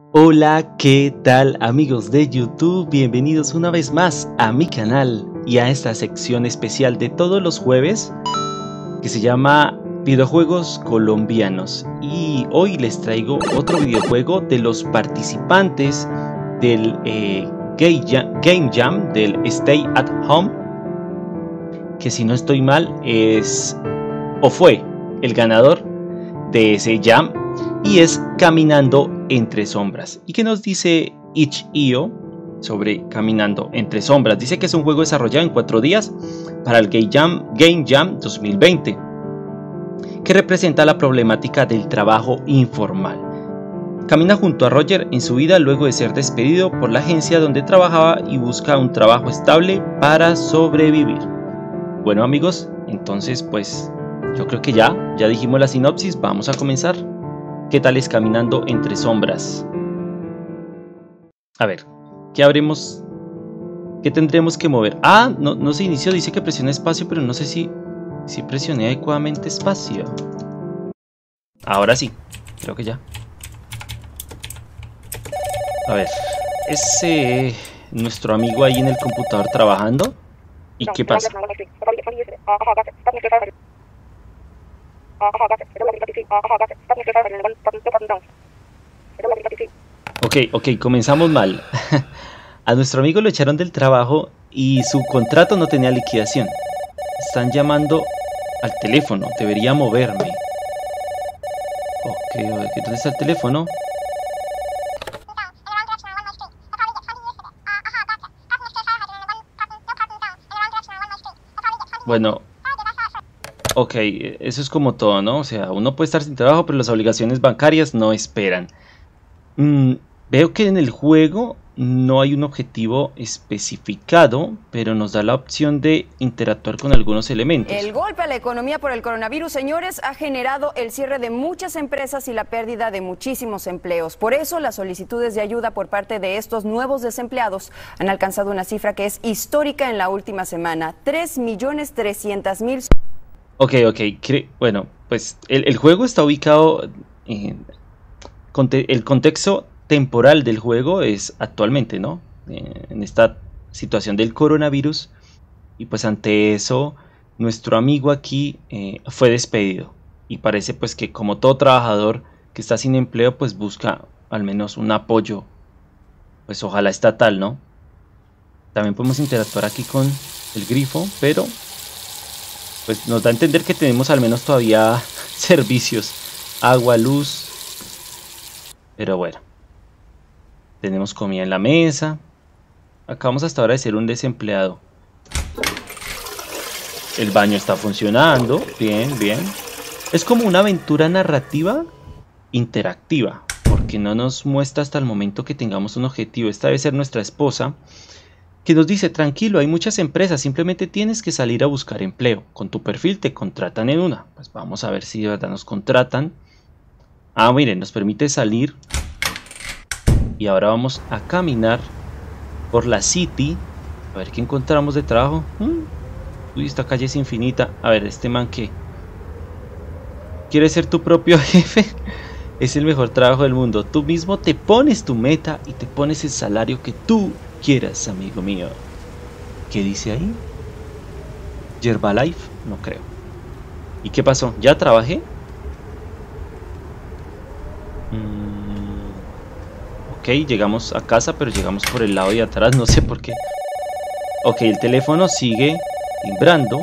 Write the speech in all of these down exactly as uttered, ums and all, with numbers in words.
Hola, ¿qué tal amigos de YouTube? Bienvenidos una vez más a mi canal y a esta sección especial de todos los jueves que se llama Videojuegos Colombianos. Y hoy les traigo otro videojuego de los participantes del eh, Game Jam, del Stay at Home, que si no estoy mal es o fue el ganador de ese Jam, y es Caminando entre Sombras. ¿Y qué nos dice itch punto i o sobre Caminando entre Sombras? Dice que es un juego desarrollado en cuatro días para el Game Jam, Game Jam dos mil veinte, que representa la problemática del trabajo informal. Camina junto a Roger en su vida luego de ser despedido por la agencia donde trabajaba y busca un trabajo estable para sobrevivir. Bueno amigos, entonces pues yo creo que ya, ya dijimos la sinopsis, vamos a comenzar. ¿Qué tal es Caminando entre Sombras? A ver, ¿qué habremos? ¿Qué tendremos que mover? Ah, no, no se inició, dice que presione espacio, pero no sé si, si presioné adecuadamente espacio. Ahora sí, creo que ya. A ver, ese nuestro amigo ahí en el computador trabajando. ¿Y qué pasa? Ok, ok, comenzamos mal. A nuestro amigo lo echaron del trabajo y su contrato no tenía liquidación. Están llamando al teléfono, debería moverme. Ok, ¿dónde está el teléfono? Bueno, ok, eso es como todo, ¿no? O sea, uno puede estar sin trabajo, pero las obligaciones bancarias no esperan. Mm, veo que en el juego no hay un objetivo especificado, pero nos da la opción de interactuar con algunos elementos. El golpe a la economía por el coronavirus, señores, ha generado el cierre de muchas empresas y la pérdida de muchísimos empleos. Por eso, las solicitudes de ayuda por parte de estos nuevos desempleados han alcanzado una cifra que es histórica en la última semana, tres millones trescientos mil. Ok, ok, bueno, pues el, el juego está ubicado en... El contexto temporal del juego es actualmente, ¿no? En esta situación del coronavirus. Y pues ante eso, nuestro amigo aquí eh, fue despedido. Y parece pues que como todo trabajador que está sin empleo, pues busca al menos un apoyo, pues ojalá estatal, ¿no? También podemos interactuar aquí con el grifo, pero pues nos da a entender que tenemos al menos todavía servicios, agua, luz. Pero bueno, tenemos comida en la mesa. Acabamos hasta ahora de ser un desempleado. El baño está funcionando. Bien, bien. Es como una aventura narrativa interactiva, porque no nos muestra hasta el momento que tengamos un objetivo. Esta debe ser nuestra esposa, que nos dice: tranquilo, hay muchas empresas, simplemente tienes que salir a buscar empleo. Con tu perfil te contratan en una. Pues vamos a ver si de verdad nos contratan. Ah, miren, nos permite salir. Y ahora vamos a caminar por la city. A ver qué encontramos de trabajo. Uy, esta calle es infinita. A ver, este man que... ¿Quieres ser tu propio jefe? Es el mejor trabajo del mundo. Tú mismo te pones tu meta y te pones el salario que tú quieras, amigo mío. ¿Qué dice ahí? Herbalife, no creo. ¿Y qué pasó? ¿Ya trabajé? Ok, llegamos a casa, pero llegamos por el lado de atrás, no sé por qué. Ok, el teléfono sigue timbrando.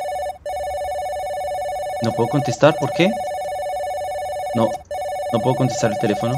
No puedo contestar, ¿por qué? No, no puedo contestar el teléfono.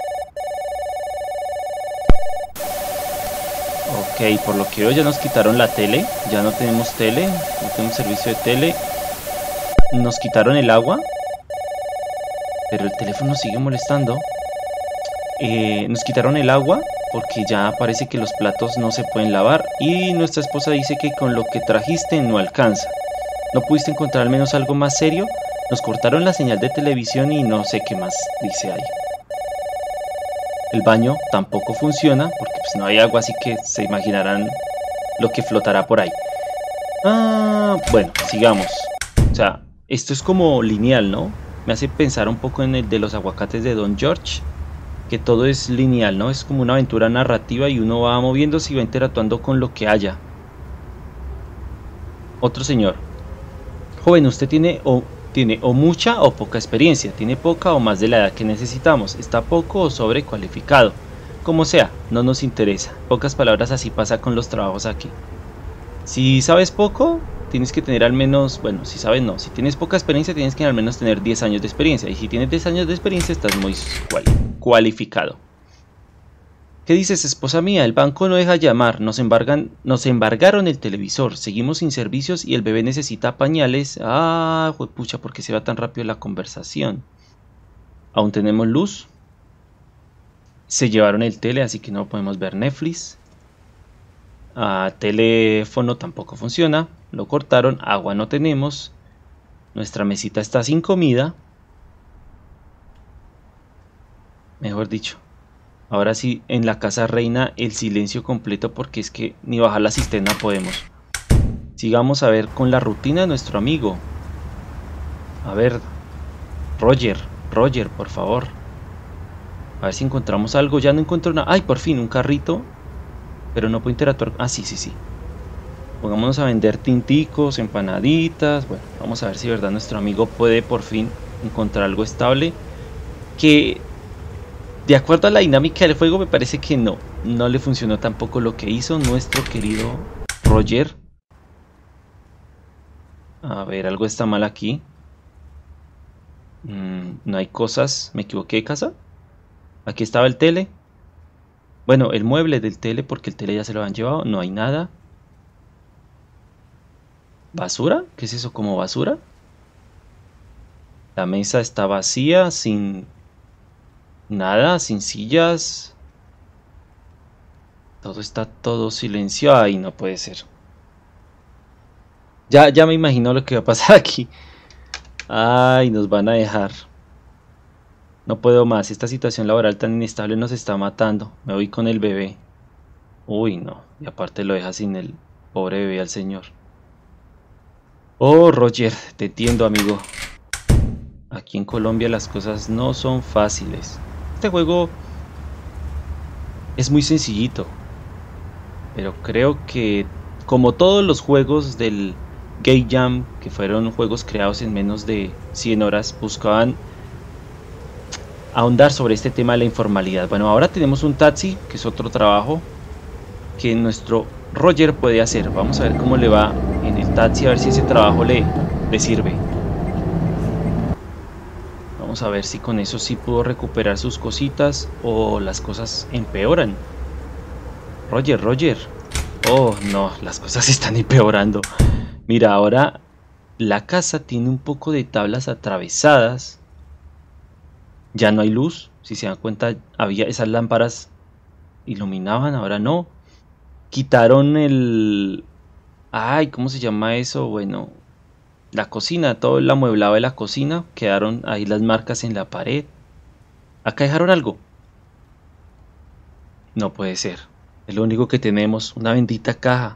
Ok, por lo que veo ya nos quitaron la tele. Ya no tenemos tele, no tenemos servicio de tele. Nos quitaron el agua, pero el teléfono sigue molestando. Eh, nos quitaron el agua porque ya parece que los platos no se pueden lavar. Y nuestra esposa dice que con lo que trajiste no alcanza. ¿No pudiste encontrar al menos algo más serio? Nos cortaron la señal de televisión y no sé qué más dice ahí. El baño tampoco funciona porque pues no hay agua, así que se imaginarán lo que flotará por ahí. Ah, bueno, sigamos. O sea, esto es como lineal, ¿no? Me hace pensar un poco en el de los aguacates de Don George, que todo es lineal, ¿no? Es como una aventura narrativa y uno va moviéndose y va interactuando con lo que haya. Otro señor. Joven, usted tiene o, tiene o mucha o poca experiencia. Tiene poca o más de la edad que necesitamos. Está poco o sobrecualificado. Como sea, no nos interesa. Pocas palabras, así pasa con los trabajos aquí. Si sabes poco, tienes que tener al menos, bueno, si sabes no, si tienes poca experiencia tienes que al menos tener diez años de experiencia, y si tienes diez años de experiencia estás muy cual, cualificado. ¿Qué dices, esposa mía? El banco no deja llamar, nos embargan, nos embargaron el televisor, seguimos sin servicios y el bebé necesita pañales. Ah, pucha, ¿por qué se va tan rápido la conversación? Aún tenemos luz. Se llevaron el tele, así que no podemos ver Netflix. Ah, teléfono tampoco funciona, lo cortaron, agua no tenemos, nuestra mesita está sin comida, mejor dicho, ahora sí en la casa reina el silencio completo porque es que ni bajar la cisterna podemos. Sigamos a ver con la rutina de nuestro amigo. A ver, Roger, Roger, por favor, a ver si encontramos algo. Ya no encuentro nada. Ay, por fin, un carrito. Pero no puedo interactuar. Ah, sí, sí, sí. Pongámonos a vender tinticos, empanaditas. Bueno, vamos a ver si de verdad nuestro amigo puede por fin encontrar algo estable. Que de acuerdo a la dinámica del juego me parece que no. No le funcionó tampoco lo que hizo nuestro querido Roger. A ver, algo está mal aquí. Mm, no hay cosas. ¿Me equivoqué de casa? Aquí estaba el tele. Bueno, el mueble del tele, porque el tele ya se lo han llevado. No hay nada. ¿Basura? ¿Qué es eso? ¿Como basura? La mesa está vacía, sin nada, sin sillas. Todo está todo silenciado. Ay, no puede ser. Ya, ya me imagino lo que va a pasar aquí. Ay, nos van a dejar. No puedo más, esta situación laboral tan inestable nos está matando. Me voy con el bebé. Uy, no, y aparte lo deja sin el pobre bebé al señor. Oh, Roger, te entiendo, amigo. Aquí en Colombia las cosas no son fáciles. Este juego es muy sencillito, pero creo que, como todos los juegos del Game Jam, que fueron juegos creados en menos de cien horas, buscaban ahondar sobre este tema de la informalidad. Bueno, ahora tenemos un taxi, que es otro trabajo que nuestro Roger puede hacer. Vamos a ver cómo le va en el taxi, a ver si ese trabajo le, le sirve. Vamos a ver si con eso sí pudo recuperar sus cositas o las cosas empeoran. Roger, Roger. Oh, no, las cosas están empeorando. Mira, ahora la casa tiene un poco de tablas atravesadas. Ya no hay luz, si se dan cuenta, había esas lámparas iluminaban, ahora no. Quitaron el... Ay, ¿cómo se llama eso? Bueno, la cocina, todo el amueblado de la cocina, quedaron ahí las marcas en la pared. Acá dejaron algo. No puede ser, es lo único que tenemos, una bendita caja.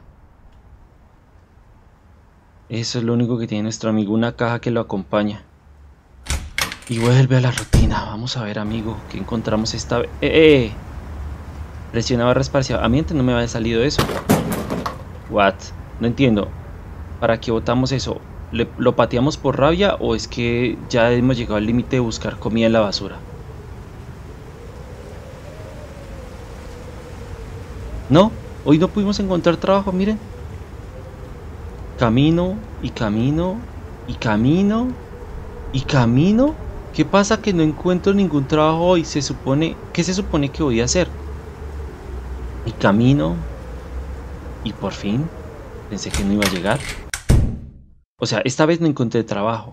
Eso es lo único que tiene nuestro amigo, una caja que lo acompaña. Y vuelve a la rutina. Vamos a ver, amigo, que encontramos esta vez. ¡Eh! eh! Presiona barra espacial. A mí antes no me había salido eso. What? No entiendo. ¿Para qué botamos eso? ¿Le, ¿Lo pateamos por rabia o es que ya hemos llegado al límite de buscar comida en la basura? No, hoy no pudimos encontrar trabajo, miren. Camino y camino y camino y camino. ¿Qué pasa que no encuentro ningún trabajo hoy? Se supone... ¿Qué se supone que voy a hacer? Y camino. Y por fin. Pensé que no iba a llegar. O sea, esta vez no encontré trabajo.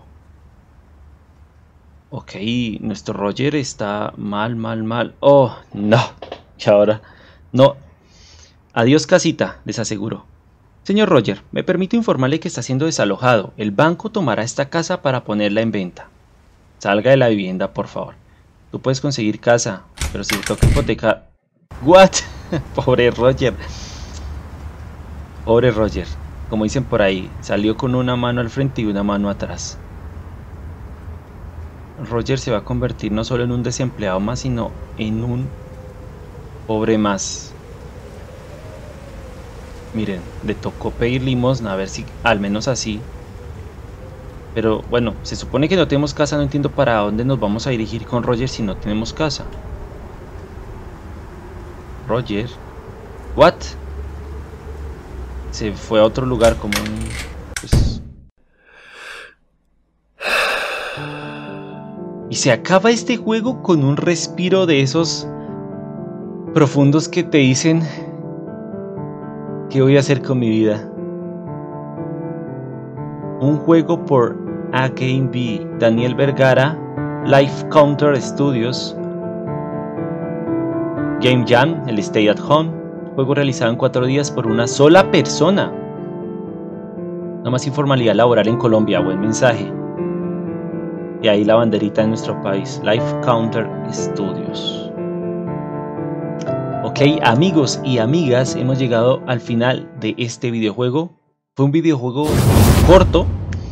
Ok, nuestro Roger está mal, mal, mal. Oh, no. Y ahora... No. Adiós casita, les aseguro. Señor Roger, me permito informarle que está siendo desalojado. El banco tomará esta casa para ponerla en venta. Salga de la vivienda, por favor. Tú puedes conseguir casa, pero si le toca hipotecar... ¿What? Pobre Roger. Pobre Roger. Como dicen por ahí, salió con una mano al frente y una mano atrás. Roger se va a convertir no solo en un desempleado más, sino en un pobre más. Miren, le tocó pedir limosna, a ver si al menos así. Pero bueno, se supone que no tenemos casa, no entiendo para dónde nos vamos a dirigir con Roger si no tenemos casa. Roger, what? Se fue a otro lugar como un... pues... Y se acaba este juego con un respiro de esos profundos que te dicen: ¿qué voy a hacer con mi vida? Un juego por A Game B, Daniel Vergara, Life Counter Studios, Game Jam, el Stay at Home, juego realizado en cuatro días por una sola persona. No más informalidad laboral en Colombia, buen mensaje. Y ahí la banderita de nuestro país, Life Counter Studios. Ok, amigos y amigas, hemos llegado al final de este videojuego. Fue un videojuego corto,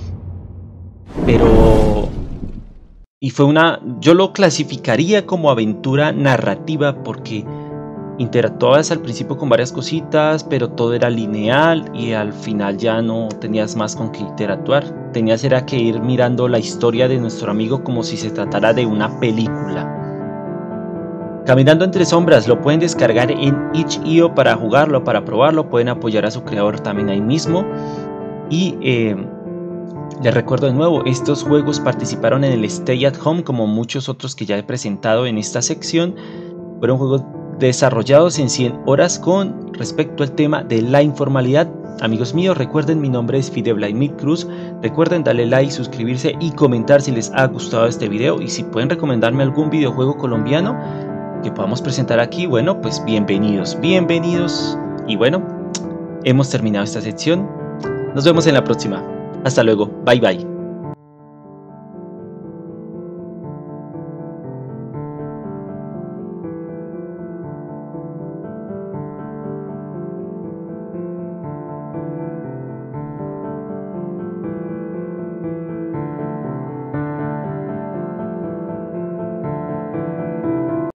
pero... y fue una... yo lo clasificaría como aventura narrativa porque interactuabas al principio con varias cositas, pero todo era lineal y al final ya no tenías más con qué interactuar. Tenías era que ir mirando la historia de nuestro amigo como si se tratara de una película. Caminando entre sombras, lo pueden descargar en itch punto i o para jugarlo, para probarlo. Pueden apoyar a su creador también ahí mismo. Y eh, les recuerdo de nuevo, estos juegos participaron en el Stay at Home, como muchos otros que ya he presentado en esta sección. Fueron juegos desarrollados en cien horas con respecto al tema de la informalidad. Amigos míos, recuerden, mi nombre es Fide Vladimir Cruz. Recuerden darle like, suscribirse y comentar si les ha gustado este video. Y si pueden recomendarme algún videojuego colombiano que podamos presentar aquí, bueno, pues bienvenidos, bienvenidos. Y bueno, hemos terminado esta sección. Nos vemos en la próxima. Hasta luego, bye bye.